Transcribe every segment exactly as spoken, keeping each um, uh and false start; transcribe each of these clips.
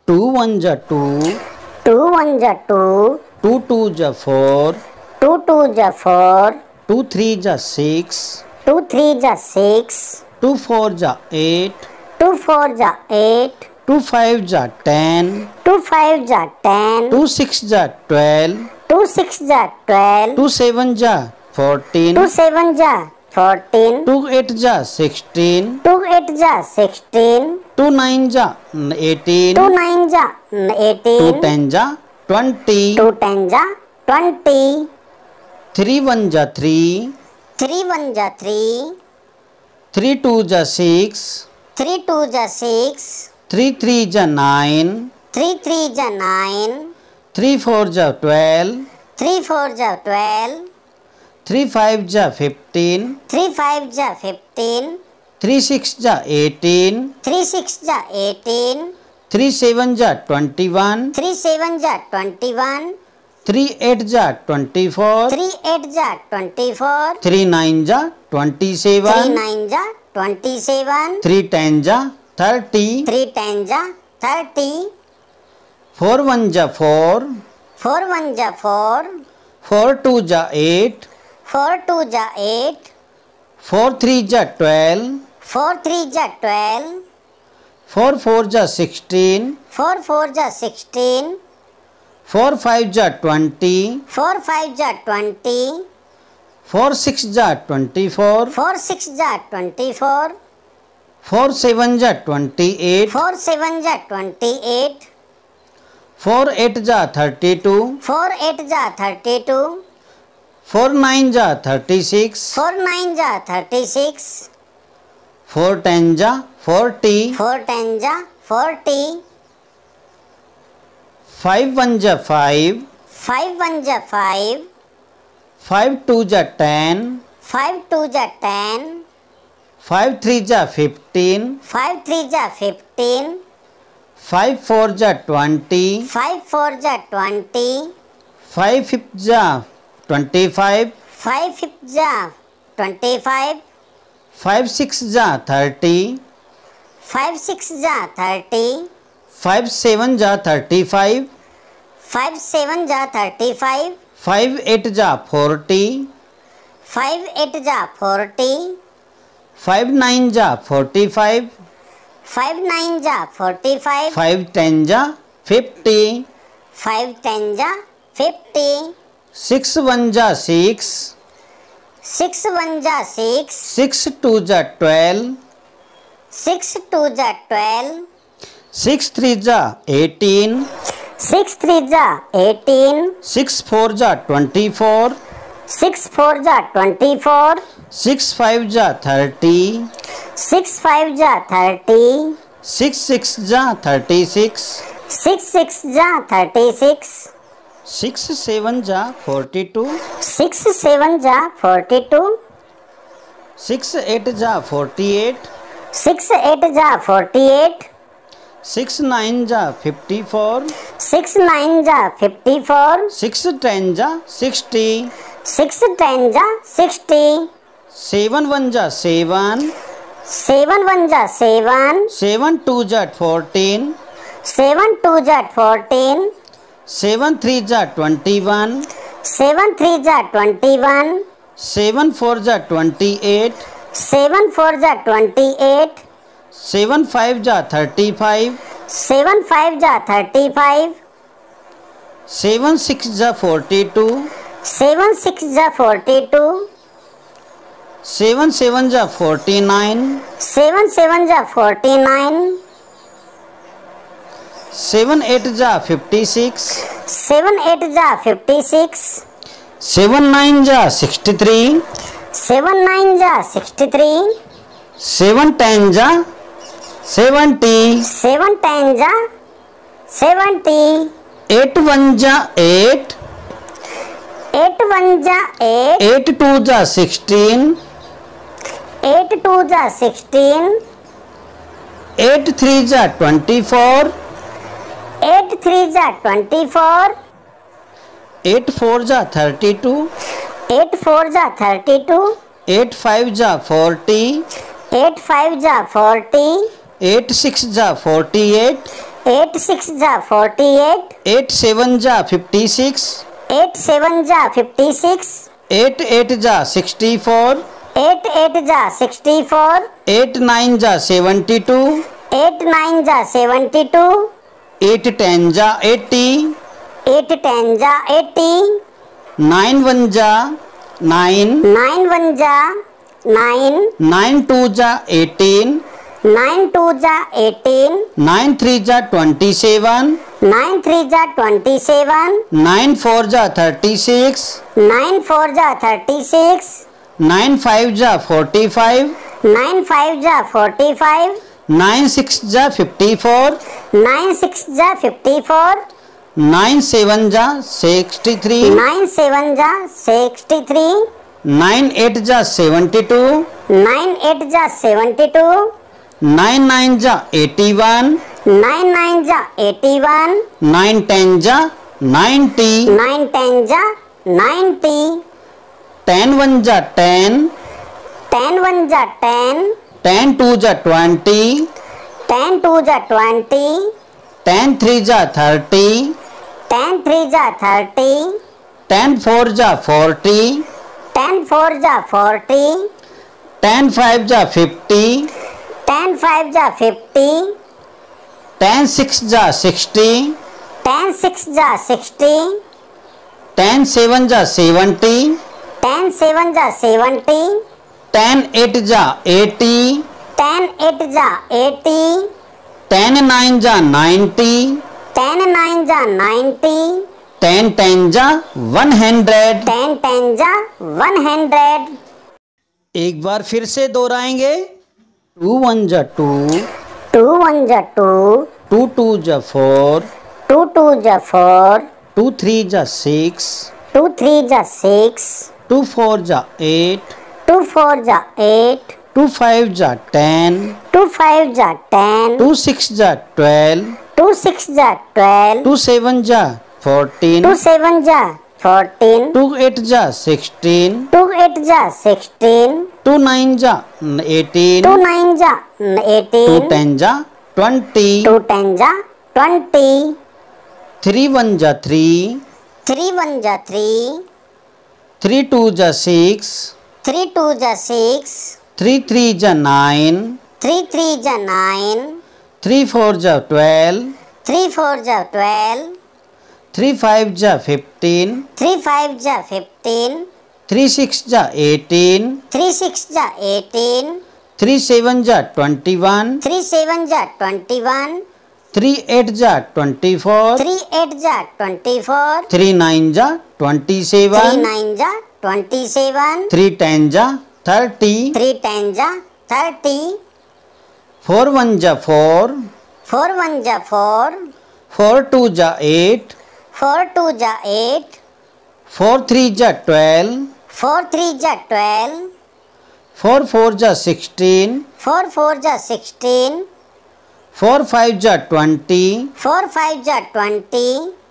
To one जा two, two one जा two, two two जा फोर, टू टू जा फोर, टू थ्री जा सिक्स, टू थ्री जा सिक्स, टू फोर जा एट, टू फोर जा एट, टू फाइव जा टेन, टू फाइव जा टेन, टू सिक्स जा ट्वेल्व, टू सिक्स जा ट्वेल्व, टू सेवन जा फोर्टीन, टू सेवन जा फोर्टीन, टू एट जा सिक्सटीन, टू एट जा सिक्सटीन, टू नाइन जा एटीन, टू नाइन जा टू एटीन, टेन जा ट्वेंटी, टू टेन जा ट्वेंटी, थ्री वन जा थ्री, थ्री वन जा थ्री, थ्री टू जा सिक्स, थ्री टू जा सिक्स, थ्री थ्री जा नाइन, थ्री थ्री जा नाइन, थ्री फोर जा ट्वेल्व, थ्री फोर जा ट्वेल्व, थ्री फाइव जा फिफ्टीन, थ्री फाइव जा फिफ्टीन, थ्री सिक्स जा एटीन, थ्री सिक्स जा एटीन, थ्री सेवन जा ट्वेंटी वन, थ्री सेवन जा ट्वेंटी वन, थ्री एट जा ट्वेंटी फोर, थ्री एट जा ट्वेंटी फोर, थ्री नाइन जा twenty three seven, nine जा twenty seven, three ten जा thirty, three ten जा thirty, four one जा four, four one जा four, four two जा eight, four two जा eight, four three जा ट्वेल्व, फोर थ्री जा ट्वेल्व, फोर फोर जा सिक्सटीन, फोर फोर जा सिक्सटीन, फोर फाइव जा ट्वेंटी, फोर फाइव जा ट्वेंटी, फोर सिक्स जा ट्वेंटी फोर, फोर सिक्स जा ट्वेंटी फोर, फोर सेवन जा ट्वेंटी एट, फोर सेवन जा ट्वेंटी एट, फोर एट जा thirty two, four eight जा thirty two, four nine जा thirty six, four nine जा thirty six, four ten जा forty, four ten जा forty, five one जा five, five one जा five, five two जा ten, five two जा ten, five three जा फिफ्टीन, फाइव थ्री जा फिफ्टीन, फाइव फोर जा ट्वेंटी, फाइव फोर जा ट्वेंटी, फाइव फिफ्थ जा ट्वेंटी फाइव, फाइव फिफ्थ जा ट्वेंटी फाइव, फाइव सिक्स जा थर्टी, फाइव सिक्स जा थर्टी, फाइव सेवन जा थर्टी फाइव, फाइव सेवन जा थर्टी फाइव, फाइव एट जा forty, five eight जा forty, five nine जा forty five, five nine जा forty five, five ten जा fifty, five ten जा fifty, six one जा six, six one जा six, six two जा ट्वेल्व, सिक्स टू जा ट्वेल्व, सिक्स थ्री जा एटीन, सिक्स थ्री जा एटीन, सिक्स फोर जा ट्वेंटी फोर, सिक्स फोर जा ट्वेंटी फोर, सिक्स फाइव जा थर्टी, सिक्स फाइव जा थर्टी, सिक्स सिक्स जा थर्टी सिक्स, सिक्स सिक्स जा थर्टी सिक्स, सिक्स सेवन जा forty two, six seven जा forty two, six eight जा forty eight, six eight जा forty eight, six nine जा fifty four, six nine जा fifty four, six ten जा sixty, six ten जा sixty, seven one जा seven, seven one जा seven, seven two जा fourteen, seven two जा fourteen, seven three जा ट्वेंटी वन, सेवन थ्री जा ट्वेंटी वन, सेवन फोर जा ट्वेंटी एट, सेवन फोर जा ट्वेंटी एट, सेवन फाइव जा thirty five, seven five जा thirty five, seven six जा forty two, seven six जा forty two, seven seven जा forty nine, seven seven जा forty nine, seven eight जा fifty six, seven eight जा fifty six, seven nine जा sixty three, seven nine जा sixty three, seven ten जा seventy, seven ten जा seventy, eight one जा eight, eight one जा eight, eight two जा sixteen, eight two जा sixteen, eight three जा ट्वेंटी फोर, एट थ्री जा ट्वेंटी फोर, एट फोर जा थर्टी टू, एट फोर जा थर्टी टू, एट फाइव जा forty, eight five जा forty, eight six जा forty eight, eight six जा forty eight, eight seven जा fifty six, eight seven जा fifty six, eight eight जा sixty four, eight eight जा sixty four, eight nine जा seventy two, eight nine जा seventy two, eight ten जा eighty, eight ten जा eighty, nine one जा nine, nine one जा nine, nine two जा eighteen, nine two जा eighteen, nine three जा ट्वेंटी सेवन, नाइन थ्री जा ट्वेंटी सेवन, नाइन फोर जा थर्टी सिक्स, नाइन फोर जा थर्टी सिक्स, नाइन फाइव जा forty five, nine five जा forty five, nine six जा fifty four, nine six जा fifty four, nine seven जा sixty three, nine seven जा sixty three, nine eight जा seventy two, nine eight जा seventy two, nine nine जा eighty one, nine nine जा eighty one, nine ten जा ninety, nine ten जा ninety, ten one जा ten, ten one जा ten, ten two जा twenty, ten two जा twenty, ten three जा थर्टी, टेन थ्री जा थर्टी, टेन फोर जा फोर्टी, टेन फोर जा फोर्टी, टेन फाइव जा फिफ्टी, टेन फाइव जा फिफ्टी, टेन सिक्स जा सिक्सटी, टेन सिक्स जा सिक्सटी, टेन सेवन जा सेवेंटी, टेन सेवन जा सेवेंटी, टेन एट जा एटी, टेन एट जा एटी, टेन नाइन जा नाइन्टी, टेन नाइन जा नाइन्टी, टेन टेन जा वन हंड्रेड। टेन टेन जा वन हंड्रेड। एक बार फिर से दोहराएंगे। टू वन जा टू, टू वन जा टू, टू टू जा फोर, टू टू जा फोर, टू थ्री जा सिक्स, टू थ्री जा सिक्स, टू फोर जा एट, टू फोर जा एट, टू फाइव जा टेन, टू फाइव जा टेन, टू सिक्स जा ट्वेल्व, टू सिक्स जा ट्वेल्व, टू सेवन जा फोर्टीन, टू सेवन जा फोर्टीन, टू एट जा सिक्सटीन, टू एट जा सिक्सटीन, टू नाइन जा एटीन, टू नाइन जा टू एटीन, टेन जा ट्वेंटी, टू टेन जा ट्वेंटी, थ्री वन जा थ्री, थ्री वन जा थ्री, थ्री टू जा सिक्स, थ्री टू जा सिक्स, थ्री थ्री जा नाइन, थ्री थ्री जा नाइन, थ्री फोर जा ट्वेल्व, थ्री फोर जा ट्वेल्व, थ्री फाइव जा फिफ्टीन, थ्री फाइव जा फिफ्टीन, थ्री सिक्स जा एटीन, थ्री सिक्स जा एटीन, थ्री सेवन जा ट्वेंटी वन, थ्री सेवन जा ट्वेंटी वन, थ्री एट जा ट्वेंटी फोर, थ्री एट जा ट्वेंटी फोर, थ्री नाइन जा twenty three seven, nine जा twenty seven, three ten जा thirty, three ten जा thirty, four one जा four, four one जा four, four two जा eight, four two जा eight, four three जा ट्वेल्व, फोर थ्री जा ट्वेल्व, फोर फोर जा सिक्सटीन, फोर फोर जा सिक्सटीन, फोर फाइव जा ट्वेंटी, फोर फाइव जा ट्वेंटी,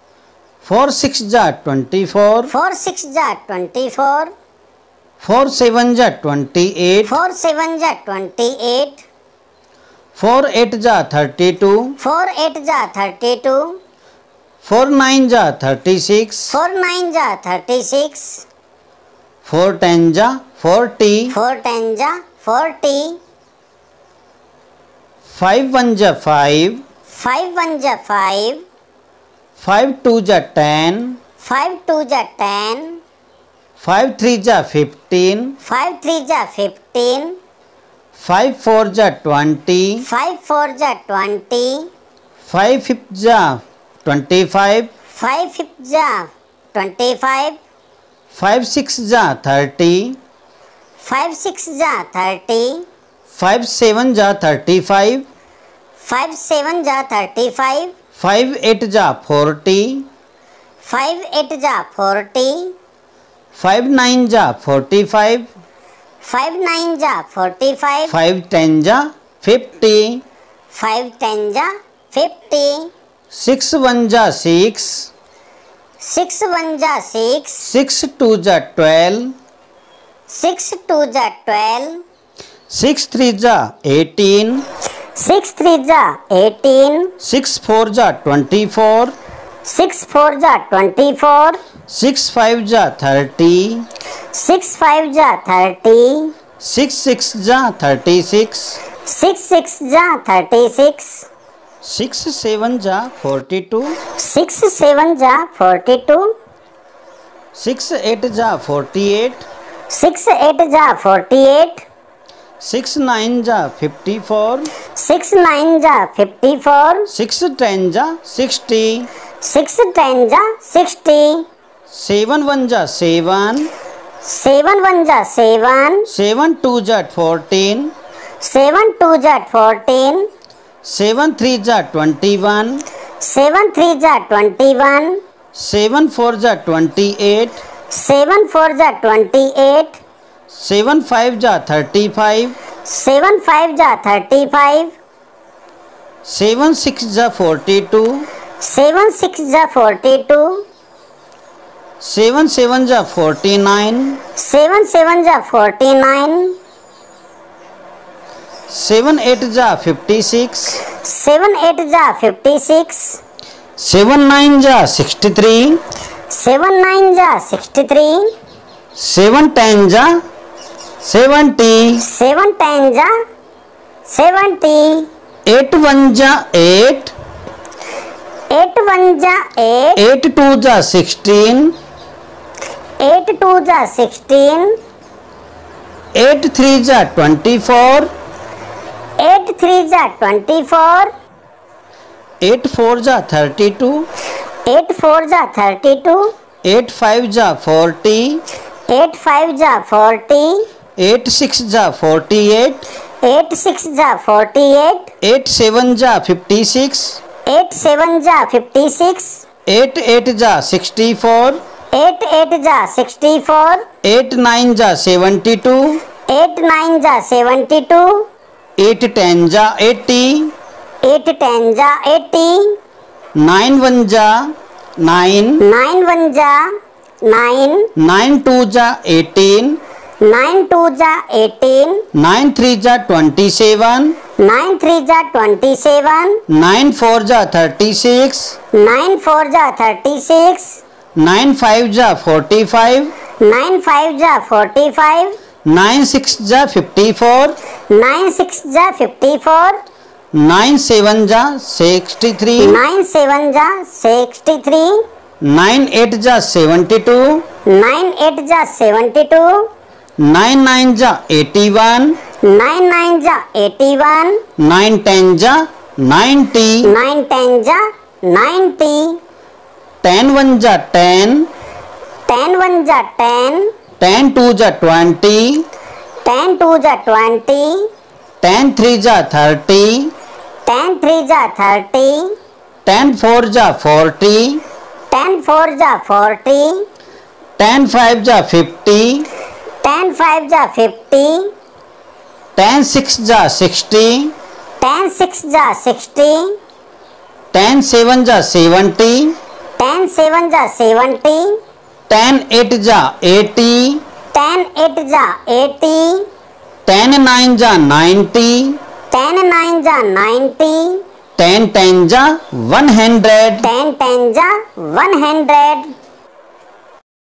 फोर सिक्स जा ट्वेंटी फोर, फोर सिक्स जा ट्वेंटी फोर, फोर सेवन जा ट्वेंटी एट, फोर सेवन जा ट्वेंटी एट, फोर एट जा thirty two, four eight जा thirty two, four nine जा thirty six, four nine जा thirty six, four ten जा forty, four ten जा forty, five one जा five, five one जा five, five two जा ten, five two जा ten, five three जा फिफ्टीन, फाइव थ्री जा फिफ्टीन, फाइव फोर जा ट्वेंटी, फाइव फोर जा ट्वेंटी, फाइव फिफ्थ जा ट्वेंटी फाइव, फाइव फिफ्थ जा ट्वेंटी फाइव, फाइव सिक्स जा थर्टी, फाइव सिक्स जा थर्टी, फाइव सेवन जा थर्टी फाइव, फाइव सेवन जा थर्टी फाइव, फाइव एट जा forty, five eight जा forty, five nine जा forty five, five nine जा forty five, five ten जा fifty, five ten जा fifty, six one जा six, six one जा six, six two जा ट्वेल्व, सिक्स टू जा ट्वेल्व, सिक्स थ्री जा एटीन, Six three जा eighteen. Six four जा twenty-four. Six four जा twenty-four. Six five जा thirty. Six five जा thirty. Six six जा thirty-six. Six six जा thirty-six. Six seven जा forty-two. Six seven जा forty-two. Six eight जा forty-eight. Six eight जा forty-eight. Six nine जा fifty-four. Six nine जा fifty-four. Six ten जा sixty. Six ten जा sixty. Seven one जा seven. Seven one जा seven. Seven two जा fourteen. Seven two जा fourteen. Seven three जा twenty-one. Seven three जा twenty-one. Seven four जा twenty-eight. Seven four जा twenty-eight. Seven five जा thirty-five. Seven five जा thirty-five. Seven six जा forty-two. Seven six जा forty-two. Seven seven जा forty-nine. Seven seven जा forty-nine. Seven eight जा fifty-six. Seven eight जा fifty-six. Seven nine जा sixty-three. Seven nine जा sixty-three. Seven ten जा seventy. Seven ten जा seventy. Eight one जा eight. Eight one जा eight. Eight two जा sixteen. Eight two जा sixteen. Eight three जा twenty-four. Eight three जा twenty-four. Eight four जा thirty-two. Eight four जा thirty-two. Eight five जा forty. Eight five जा forty. Eight six जा forty-eight. Eight six जा forty-eight. Eight seven जा fifty-six. Eight seven जा fifty-six. Eight eight जा sixty-four. Eight eight जा sixty-four. Eight nine जा seventy-two. Eight nine जा seventy-two. Eight ten जा eighty. Eight ten जा eighty. Nine one जा nine. Nine one जा nine. Nine two जा eighteen. Nine two जा eighteen. Nine three जा twenty-seven. Nine three जा twenty-seven. Nine four जा thirty-six. Nine four जा thirty-six. Nine five जा forty-five. Nine five जा forty-five. Nine six जा fifty-four. Nine six जा fifty-four. Nine seven जा sixty-three. Nine seven जा sixty-three. Nine eight जा seventy-two. Nine eight जा seventy-two. Nine nine जा eighty-one. Nine nine जा eighty-one. Nine ten जा ninety. Nine ten जा ninety. Ten one जा ten. Ten one जा ten. Ten two जा twenty. Ten two जा twenty. Ten three जा thirty. Ten three जा thirty. Ten four जा forty. Ten four जा forty. Ten five जा fifty. Ten five जा fifty. Ten six जा sixty. Ten six जा sixty. Ten seven जा seventy. Ten seven जा seventy. Ten eight जा eighty. Ten eight जा eighty. Ten nine जा ninety. Ten nine जा ninety. Ten ten जा one hundred. Ten ten जा one hundred.